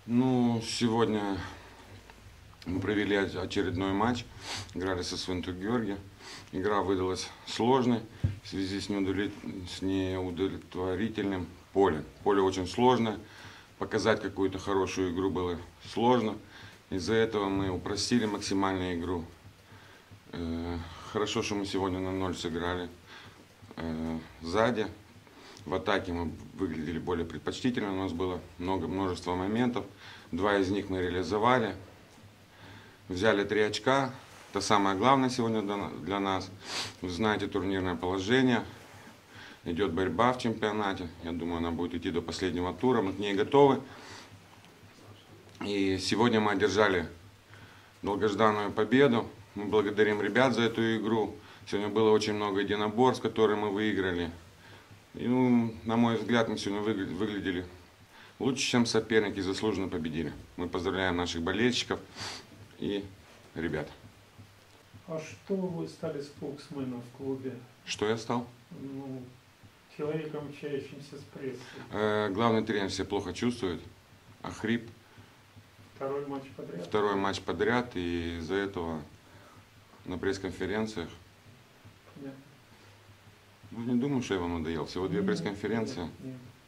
Ну, сегодня мы провели очередной матч, играли со Свинту Георгий. Игра выдалась сложной в связи с неудовлетворительным полем. Поле очень сложное, показать какую-то хорошую игру было сложно. Из-за этого мы упростили максимально игру. Хорошо, что мы сегодня на 0 сыграли сзади. В атаке мы выглядели более предпочтительно, у нас было множество моментов. 2 из них мы реализовали. Взяли 3 очка. Это самое главное сегодня для нас. Вы знаете турнирное положение. Идет борьба в чемпионате. Я думаю, она будет идти до последнего тура. Мы к ней готовы. И сегодня мы одержали долгожданную победу. Мы благодарим ребят за эту игру. Сегодня было очень много единоборств, которые мы выиграли. И, на мой взгляд, мы сегодня выглядели лучше, чем соперники, заслуженно победили. Мы поздравляем наших болельщиков и ребят. А что вы стали споксменом в клубе? Что я стал? Ну, человеком, общающимся с прессой. Главный тренер себя плохо чувствует, охрип. Второй матч подряд? Второй матч подряд, и из-за этого на пресс-конференциях. Понятно. Ну, не думаю, что я вам надоел. Всего 2 Нет, пресс-конференции. нет.